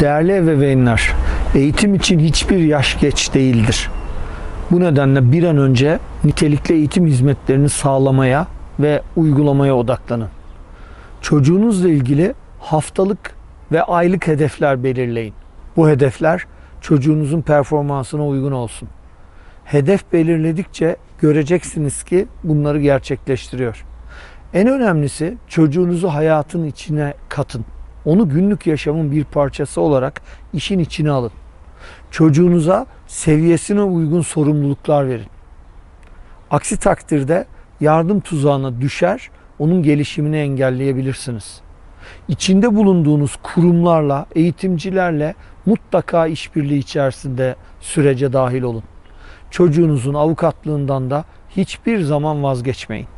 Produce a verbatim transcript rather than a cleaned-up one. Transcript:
Değerli ebeveynler, eğitim için hiçbir yaş geç değildir. Bu nedenle bir an önce nitelikli eğitim hizmetlerini sağlamaya ve uygulamaya odaklanın. Çocuğunuzla ilgili haftalık ve aylık hedefler belirleyin. Bu hedefler çocuğunuzun performansına uygun olsun. Hedef belirledikçe göreceksiniz ki bunları gerçekleştiriyor. En önemlisi çocuğunuzu hayatın içine katın. Onu günlük yaşamın bir parçası olarak işin içine alın. Çocuğunuza seviyesine uygun sorumluluklar verin. Aksi takdirde yardım tuzağına düşer, onun gelişimini engelleyebilirsiniz. İçinde bulunduğunuz kurumlarla, eğitimcilerle mutlaka işbirliği içerisinde sürece dahil olun. Çocuğunuzun avukatlığından da hiçbir zaman vazgeçmeyin.